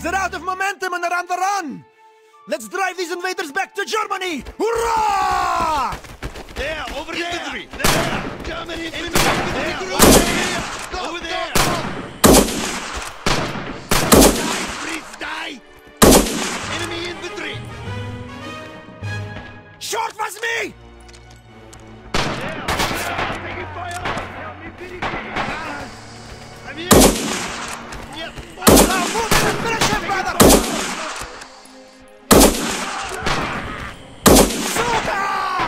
They're out of momentum and they're on the run! Let's drive these invaders back to Germany! Hurrah! There, over there! Infantry! There! German infantry! There! Over there! Die, Fritz, die! Enemy infantry! Short was me! Taking fire! I'm here! Yes! Now move in and finish him, brother! Suka!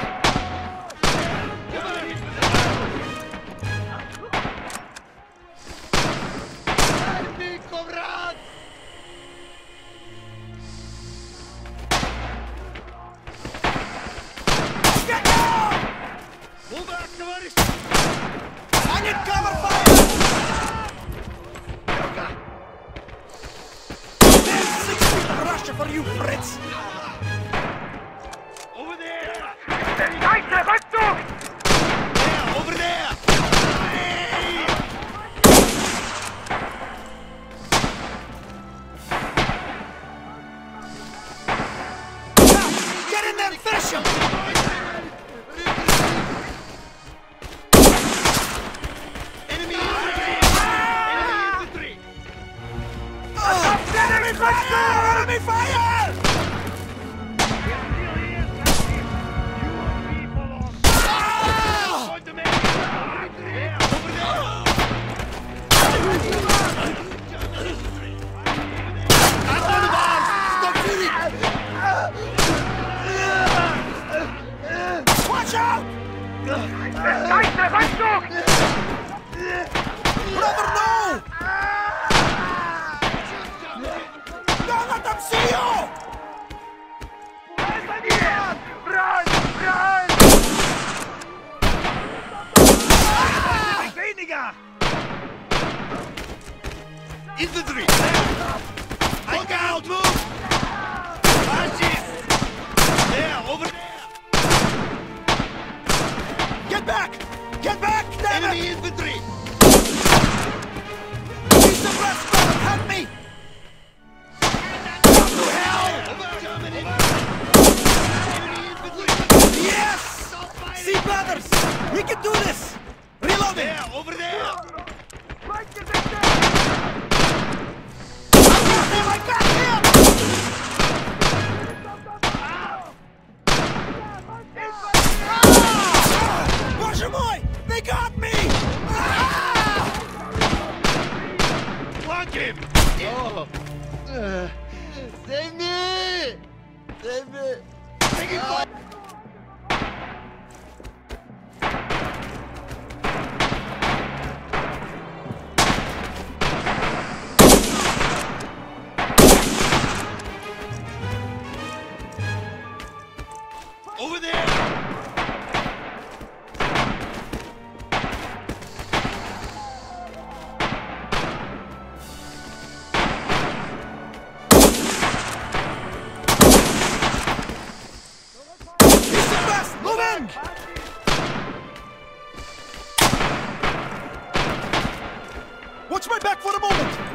Enemy, comrade! Get down! Move back, товарищ! I need cover fire! There's 6 feet of Russia for you, Fritz! Over there! Scheiße, Rückzug! There, over there! Hey! Now, get in there and finish him! Enemy infantry! Enemy infantry! Enemy fire! Enemy fire! Ah! Point to me! There, over there! Stop shooting! Watch out! Scheiße, Rückzug! Brother, no! Don't let them see you! Brand! Brand! Weniger! Infantry! Look out! Move! Fascist! There, over there! Get back! Get back! Damn Enemy it! infantry! He's suppressed, brother! Help me! Go to hell! German infantry! Enemy infantry! Yes! Stop fighting! See, brothers! We can do this! Reloading! There, over there! I got him! Боже мой! They got me! Flank him! Oh! Save me! Save me! Taking fire! Over there! He's suppressed! Move in! Watch my back for a moment!